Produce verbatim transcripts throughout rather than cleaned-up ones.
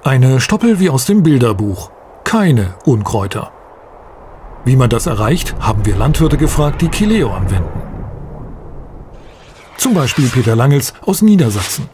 Eine Stoppel wie aus dem Bilderbuch. Keine Unkräuter. Wie man das erreicht, haben wir Landwirte gefragt, die Kileo anwenden. Zum Beispiel Peter Langels aus Niedersachsen.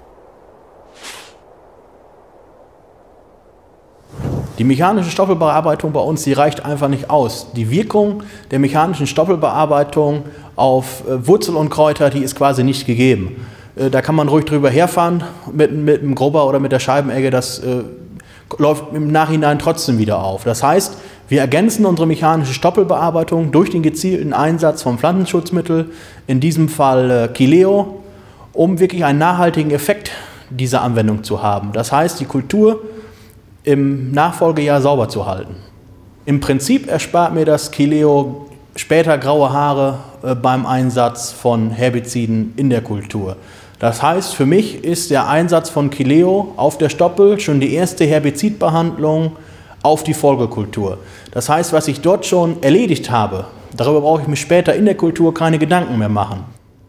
Die mechanische Stoppelbearbeitung bei uns, die reicht einfach nicht aus. Die Wirkung der mechanischen Stoppelbearbeitung auf äh, Wurzelunkräuter, die ist quasi nicht gegeben. Äh, da kann man ruhig drüber herfahren mit, mit dem Grubber oder mit der Scheibenegge, das äh, läuft im Nachhinein trotzdem wieder auf. Das heißt, wir ergänzen unsere mechanische Stoppelbearbeitung durch den gezielten Einsatz von Pflanzenschutzmittel, in diesem Fall äh, Kileo, um wirklich einen nachhaltigen Effekt dieser Anwendung zu haben. Das heißt, die Kultur im Nachfolgejahr sauber zu halten. Im Prinzip erspart mir das Kileo später graue Haare äh, beim Einsatz von Herbiziden in der Kultur. Das heißt, für mich ist der Einsatz von Kileo auf der Stoppel schon die erste Herbizidbehandlung auf die Folgekultur. Das heißt, was ich dort schon erledigt habe, darüber brauche ich mir später in der Kultur keine Gedanken mehr machen.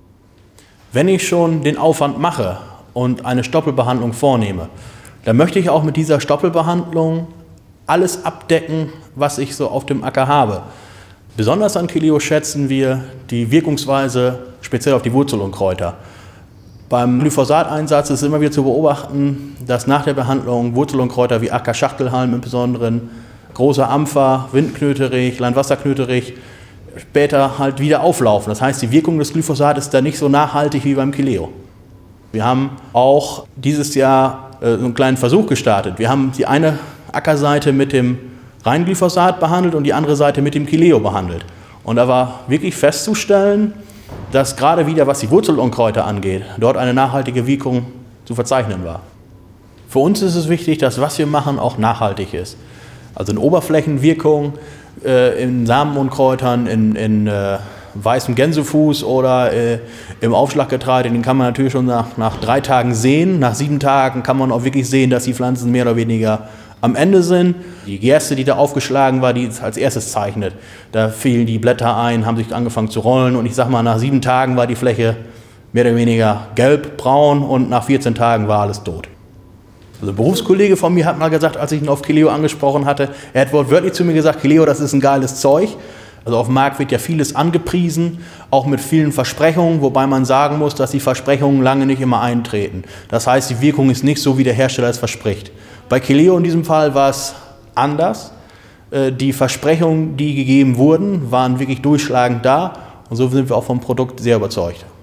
Wenn ich schon den Aufwand mache und eine Stoppelbehandlung vornehme, dann möchte ich auch mit dieser Stoppelbehandlung alles abdecken, was ich so auf dem Acker habe. Besonders an Kileo schätzen wir die Wirkungsweise speziell auf die Wurzelunkräuter. Beim Glyphosat-Einsatz ist immer wieder zu beobachten, dass nach der Behandlung Wurzelunkräuter wie Acker-Schachtelhalm im Besonderen, großer Ampfer, Windknöterich, Landwasserknöterich später halt wieder auflaufen. Das heißt, die Wirkung des Glyphosat ist da nicht so nachhaltig wie beim Kileo. Wir haben auch dieses Jahr äh, einen kleinen Versuch gestartet. Wir haben die eine Ackerseite mit dem Reinglyphosat behandelt und die andere Seite mit dem Kileo behandelt. Und da war wirklich festzustellen, dass gerade wieder, was die Wurzelunkräuter angeht, dort eine nachhaltige Wirkung zu verzeichnen war. Für uns ist es wichtig, dass was wir machen auch nachhaltig ist. Also eine Oberflächenwirkung äh, in Samenunkräutern, in, in äh, weißem Gänsefuß oder äh, im Aufschlaggetreide, den kann man natürlich schon nach, nach drei Tagen sehen. Nach sieben Tagen kann man auch wirklich sehen, dass die Pflanzen mehr oder weniger am Ende sind. Die Gerste, die da aufgeschlagen war, die als erstes zeichnet. Da fielen die Blätter ein, haben sich angefangen zu rollen und ich sag mal, nach sieben Tagen war die Fläche mehr oder weniger gelb, braun und nach vierzehn Tagen war alles tot. Also ein Berufskollege von mir hat mal gesagt, als ich ihn auf Kileo angesprochen hatte, er hat wortwörtlich zu mir gesagt, Kileo, das ist ein geiles Zeug. Also auf dem Markt wird ja vieles angepriesen, auch mit vielen Versprechungen, wobei man sagen muss, dass die Versprechungen lange nicht immer eintreten. Das heißt, die Wirkung ist nicht so, wie der Hersteller es verspricht. Bei Kileo in diesem Fall war es anders. Die Versprechungen, die gegeben wurden, waren wirklich durchschlagend da und so sind wir auch vom Produkt sehr überzeugt.